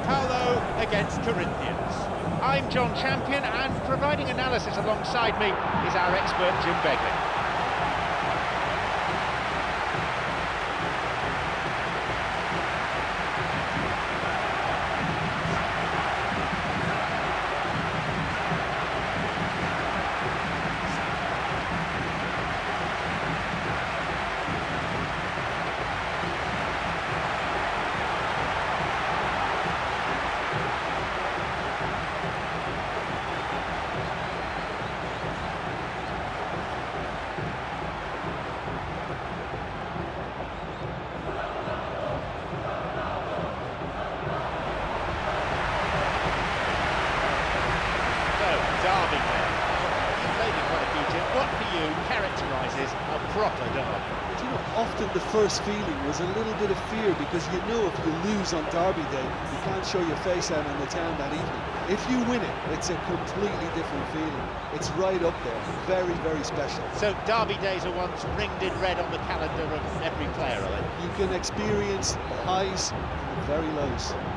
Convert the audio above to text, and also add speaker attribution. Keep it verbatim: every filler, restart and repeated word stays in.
Speaker 1: Paulo against Corinthians. I'm John Champion, and providing analysis alongside me is our expert Jim Begley. Derby there. You've played in quite a few, Jim. What for you characterises a proper derby?
Speaker 2: Do you know, often the first feeling was a little bit of fear, because you know if you lose on Derby Day, you can't show your face out on the town that evening. If you win it, it's a completely different feeling. It's right up there. Very, very special.
Speaker 1: So Derby days are ones ringed in red on the calendar of every player, are they?
Speaker 2: You can experience the highs and the very lows.